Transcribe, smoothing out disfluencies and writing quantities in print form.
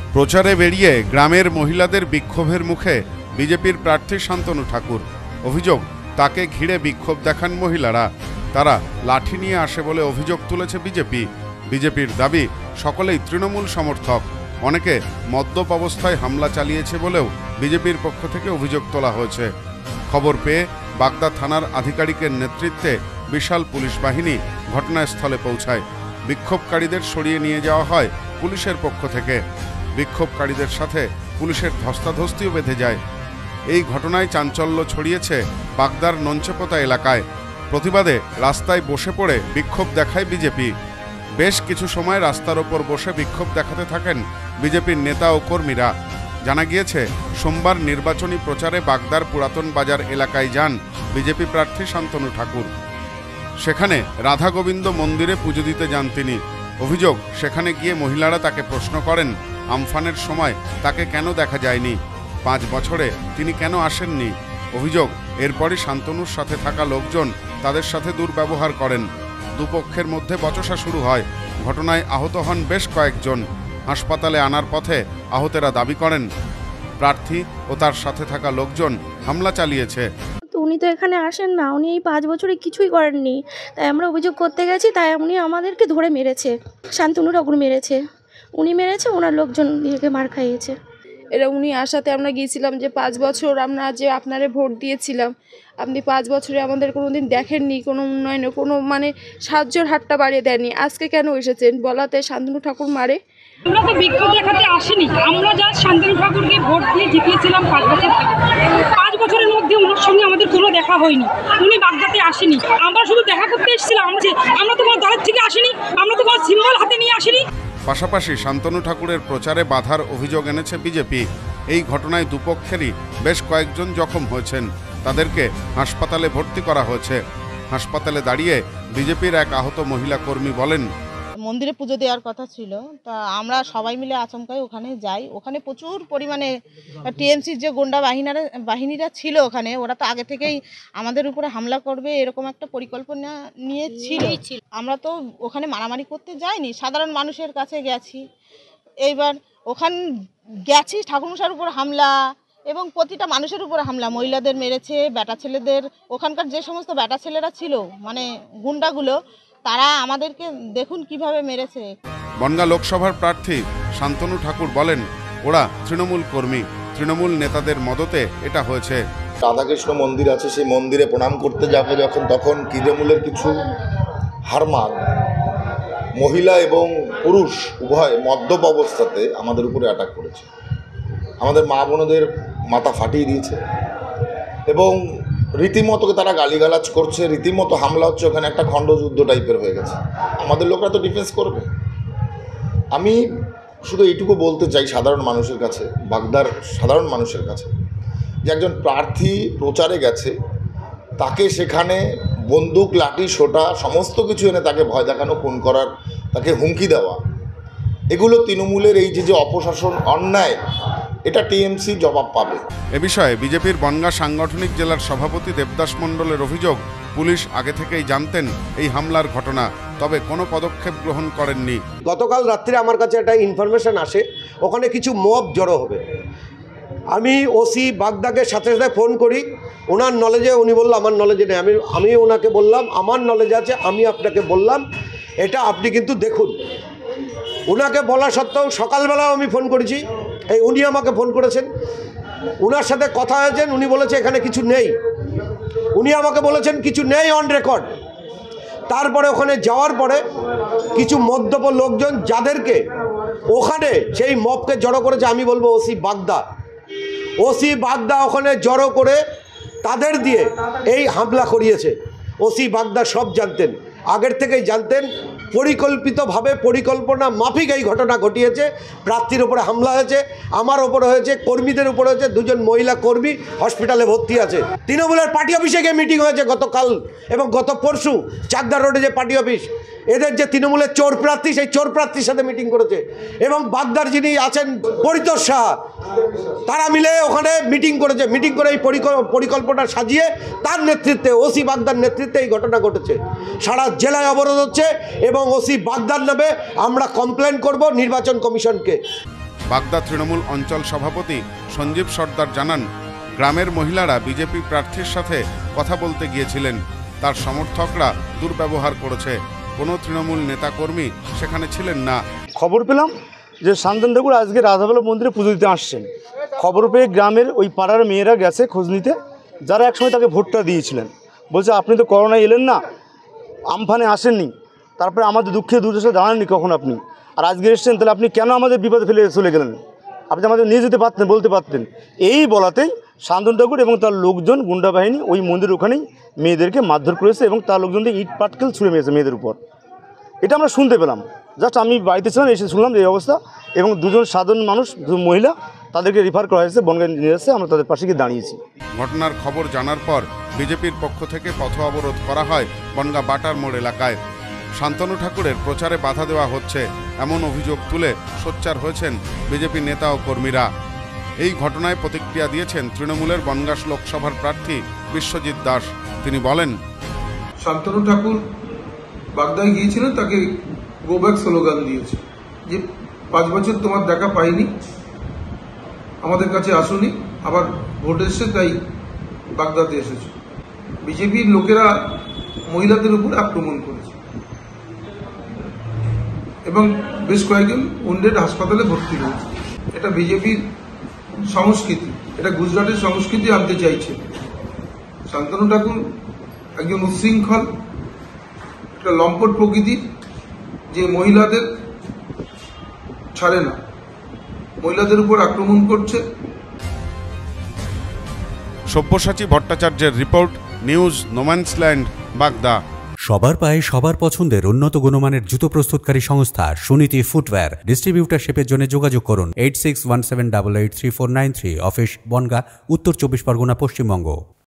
প্রচারে বেরিয়ে গ্রামের মহিলাদের বিক্ষোভের মুখে বিজেপির প্রার্থী শান্তনু ঠাকুর। অভিযোগ, তাকে ঘিরে বিক্ষোভ দেখান মহিলারা। তারা লাঠি নিয়ে আসে বলে অভিযোগ তুলেছে বিজেপি। বিজেপির দাবি, সকলেই তৃণমূল সমর্থক। অনেকে মদ্যপ অবস্থায় হামলা চালিয়েছে বলেও বিজেপির পক্ষ থেকে অভিযোগ তোলা হয়েছে। খবর পেয়ে বাগদা থানার আধিকারিকের নেতৃত্বে বিশাল পুলিশ বাহিনী ঘটনাস্থলে পৌঁছায়। বিক্ষোভকারীদের সরিয়ে নিয়ে যাওয়া হয় পুলিশের পক্ষ থেকে। বিক্ষোভকারীদের সাথে পুলিশের ধস্তাধস্তিও বেঁধে যায়। এই ঘটনায় চাঞ্চল্য ছড়িয়েছে বাগদার নঞ্চেপোতা এলাকায়। প্রতিবাদে রাস্তায় বসে পড়ে বিক্ষোভ দেখায় বিজেপি। বেশ কিছু সময় রাস্তার ওপর বসে বিক্ষোভ দেখাতে থাকেন বিজেপির নেতা ও কর্মীরা। জানা গিয়েছে, সোমবার নির্বাচনী প্রচারে বাগদার পুরাতন বাজার এলাকায় যান বিজেপি প্রার্থী শান্তনু ঠাকুর। সেখানে রাধা গোবিন্দ মন্দিরে পুজো দিতে যান তিনি। অভিযোগ, সেখানে গিয়ে মহিলারা তাকে প্রশ্ন করেন আমফানের সময় তাকে কেন দেখা যায়নি, 5 বছরে তিনি কেন আসেননি। অভিযোগ, এরপরই শান্তনুর সাথে থাকা লোকজন তাদের সাথে দুর্ব্যবহার করেন। দুপক্ষের মধ্যে বচসা শুরু হয়। ঘটনায় আহত হন বেশ কয়েকজন। হাসপাতালে আনার পথে আহতেরা দাবি করেন প্রার্থী ও তার সাথে থাকা লোকজন হামলা চালিয়েছে। উনি তো এখানে আসেন না, উনি এই 5 বছরে কিছুই করেননি। তাই আমরা অভিযোগ করতে গেছি, তাই উনি আমাদেরকে ধরে মেরেছে। শান্তনু ঠাকুর মেরেছে, উনি মেরেছে, ওনার লোকজন দিকে মার খাইয়েছে। এটা উনি আসাতে আমরা গিয়েছিলাম যে 5 বছর আমরা যে আপনারে ভোট দিয়েছিলাম, আপনি 5 বছরে আমাদের কোনো দিন দেখেননি, কোনো উন্নয়নে কোনো সাহায্যের হাতটা বাড়িয়ে দেননি। আজকে কেন এসেছেন বলাতে শান্তনু ঠাকুর মারে? আমরা তো বিক্ষোভ দেখাতে আসিনি, আমরা যা শান্তনু ঠাকুরকে ভোট দিয়ে জিতিয়েছিলাম 5 বছর। 5 বছরের মধ্যে ওনার সঙ্গে আমাদের কোনো দেখা হয়নি। উনি বাগদাতে আসেনি, আমরা শুধু দেখা করতে এসেছিলাম। আমরা তো কোনো দলের থেকে আসিনি, আমরা তো কোনো সিম্বল হাতে নিয়ে আসিনি। পাশাপাশি শান্তনু ঠাকুরের প্রচারে বাধার অভিযোগ এনেছে বিজেপি। এই ঘটনায় দুপক্ষেরই বেশ কয়েকজন জখম হয়েছেন। তাদেরকে হাসপাতালে ভর্তি করা হয়েছে। হাসপাতালে দাঁড়িয়ে বিজেপির এক আহত মহিলা কর্মী বলেন, মন্দিরে পুজো দেওয়ার কথা ছিল, তা আমরা সবাই মিলে আচমকায় ওখানে যাই। ওখানে প্রচুর পরিমাণে টিএমসির যে গুন্ডা বাহিনীরা ছিল ওখানে, ওরা তো আগে থেকেই আমাদের উপরে হামলা করবে এরকম একটা পরিকল্পনা নিয়ে ছিল। আমরা তো ওখানে মারামারি করতে যাইনি, সাধারণ মানুষের কাছে গেছি। এইবার ওখান গেছি, ঠাকুরমশাইয়ের উপর হামলা এবং প্রতিটা মানুষের উপর হামলা। মহিলাদের মেরেছে, বেটা ছেলেদের, ওখানকার যে সমস্ত বেটা ছেলেরা ছিল গুন্ডাগুলো, তারা আমাদেরকে দেখুন কিভাবে মেরেছে। বনগাঁ লোকসভার প্রার্থী শান্তনু ঠাকুর বলেন, ওরা তৃণমূল কর্মী, তৃণমূল নেতাদের মদতে এটা হয়েছে। রাধাকৃষ্ণ মন্দির আছে, সেই মন্দিরে প্রণাম করতে যাবো যখন, তখন তৃণমূলের কিছু হারমাদ মহিলা এবং পুরুষ উভয় মদ্যপ অবস্থাতে আমাদের উপরে অ্যাটাক করেছে। আমাদের মা বোনদের মাথা ফাটিয়ে দিয়েছে এবং রীতিমতো তারা গালিগালাজ করছে, রীতিমতো হামলা হচ্ছে। ওখানে একটা খণ্ডযুদ্ধ টাইপের হয়ে গেছে। আমাদের লোকরা তো ডিফেন্স করবে। আমি শুধু এইটুকু বলতে চাই সাধারণ মানুষের কাছে, বাগদার সাধারণ মানুষের কাছে, যে একজন প্রার্থী প্রচারে গেছে, তাকে সেখানে বন্দুক, লাঠি, সোটা সমস্ত কিছু এনে তাকে ভয় দেখানো, খুন করার, তাকে হুমকি দেওয়া, এগুলো তৃণমূলের এই যে অপশাসন, অন্যায়, এটা টিএমসি জবাব পাবে। এ বিষয়ে বিজেপির বনগাঁ সাংগঠনিক জেলার সভাপতি দেবদাস মণ্ডলের অভিযোগ, পুলিশ আগে থেকেই জানতেন এই হামলার ঘটনা, তবে কোনো পদক্ষেপ গ্রহণ করেননি। গতকাল রাত্রে আমার কাছে একটা ইনফরমেশন আসে, ওখানে কিছু মব জড়ো হবে। আমি ওসি বাগদাকে সাথে সাথে ফোন করি, ওনার নলেজে, উনি বলল আমার নলেজে নেই। আমি ওনাকে বললাম আমার নলেজে আছে, আমি আপনাকে বললাম এটা আপনি কিন্তু দেখুন। ওনাকে বলা সত্ত্বেও সকালবেলাও আমি ফোন করেছি, উনি আমাকে ফোন করেছেন, ওনার সাথে কথা হয়েছেন, উনি বলেছে এখানে কিছু নেই। উনি আমাকে বলেছেন কিছু নেই অন রেকর্ড। তারপরে ওখানে যাওয়ার পরে কিছু মদ্যপ লোকজন যাদেরকে ওখানে সেই মবকে জড়ো করেছে, আমি বলবো ওসি বাগদা ওখানে জড়ো করে তাদের দিয়ে এই হামলা করিয়েছে। ওসি বাগদা সব জানতেন, আগের থেকেই জানতেন, পরিকল্পিতভাবে পরিকল্পনা মাফিক এই ঘটনা ঘটিয়েছে। প্রার্থীর উপরে হামলা হয়েছে, আমার ওপরে হয়েছে, কর্মীদের উপরে হয়েছে। 2জন মহিলা কর্মী হসপিটালে ভর্তি আছে। তৃণমূলের পার্টি অফিসে গিয়ে মিটিং হয়েছে গতকাল এবং গত পরশু। চাকদা রোডে যে পার্টি অফিস, এদের যে তৃণমূলের চোর প্রার্থী, সেই চোর প্রার্থীর সাথে মিটিং করেছে এবং বাগদার যিনি আছেন পরিতোষ সাহা, তারা মিলে ওখানে মিটিং করেছে। মিটিং করে এই পরিকল্পনা সাজিয়ে তার নেতৃত্বে, ওসি বাগদার নেতৃত্বে এই ঘটনা ঘটেছে। সারা জেলায় অবরোধ হচ্ছে এবং ওসি বাগদার নামে আমরা কমপ্লেন করব নির্বাচন কমিশনকে। বাগদা তৃণমূল অঞ্চল সভাপতি সঞ্জীব সর্দার জানান, গ্রামের মহিলারা বিজেপি প্রার্থীর সাথে কথা বলতে গিয়েছিলেন। তার সমর্থকরা দুর্ব্যবহার করেছে। কোনো তৃণমূল নেতাকর্মী সেখানে ছিলেন না। খবর পেলাম যে শান্তনু ঠাকুর আজকে রাধাবল্লভ মন্দিরে পুজো দিতে আসছেন। খবর পেয়ে গ্রামের ওই পাড়ার মেয়েরা গেছে খোঁজ নিতে, যারা একসময় তাকে ভোটটা দিয়েছিলেন। বলছে আপনি তো করোনায় এলেন না, আমফানে আসেননি, তারপরে আমাদের দুঃখে দুর্দশা জানাননি কখন আপনি, আর আজকে এসছেন, তাহলে আপনি কেন আমাদের বিপদে ফেলে চলে গেলেন? আপনি আমাদের নিয়ে যেতে পারতেন, বলতে পারতেন। এই বলাতেই শান্তনু ঠাকুর এবং তার লোকজন, গুন্ডা বাহিনী ওই মন্দির ওখানেই মেয়েদেরকে মারধর করেছে এবং তার লোকজনকে ইট পাটকেল ছুঁড়ে মেরেছে মেয়েদের উপর। এটা আমরা শুনতে পেলাম। জাস্ট আমি বাড়িতে ছিলাম, এসে শুনলাম যে এই অবস্থা, এবং দুজন সাধারণ মানুষ, দুজন মহিলা, তাদেরকে রিফার করা হয়েছে, বনগাঁ নিয়ে এসেছে। আমরা তাদের পাশে গিয়ে দাঁড়িয়েছি। ঘটনার খবর জানার পর বিজেপির পক্ষ থেকে পথ অবরোধ করা হয় বনগাঁ বাটার মোড় এলাকায়। শান্তনু ঠাকুরের প্রচারে বাধা দেওয়া হচ্ছে এমন অভিযোগ তুলে সোচ্চার হয়েছেন বিজেপি নেতা ও কর্মীরা। এই ঘটনায় প্রতিক্রিয়া দিয়েছেন তৃণমূলের বনগাঁ লোকসভার প্রার্থী বিশ্বজিৎ দাস। তিনি বলেন, শান্তনু ঠাকুর বাগদায় গিয়েছিলেন, তাকে গো ব্যাক স্লোগান দিয়েছে যে 5 বছর তোমার দেখা পাইনি, আমাদের কাছে আসুনি, আবার ভোট এসছে তাই বাগদাতে এসেছে। বিজেপির লোকেরা মহিলাদের উপর আক্রমণ করেছে এবং বেশ কয়েকজন উন্ডেড হাসপাতালে ভর্তি হয়েছে। এটা বিজেপির সংস্কৃতি, এটা গুজরাটের সংস্কৃতি আনতে চাইছে। শান্তনু ঠাকুর একজন উচ্ছৃঙ্খল, একটা লম্পট প্রকৃতির, যে মহিলাদের ছাড়ে না, মহিলাদের উপর আক্রমণ করছে। সব্যসাচী ভট্টাচার্যের রিপোর্ট, নিউজ নোম্যান্সল্যান্ড, বাগদা। সবার পায়ে সবার পছন্দের উন্নত গুণমানের জুতো প্রস্তুতকারী সংস্থা সুনীতি ফুটওয়্যার। ডিস্ট্রিবিউটারশিপের জন্য যোগাযোগ করুন 8617883493, অফিস বনগাঁ, উত্তর 24 পরগনা, পশ্চিমবঙ্গ।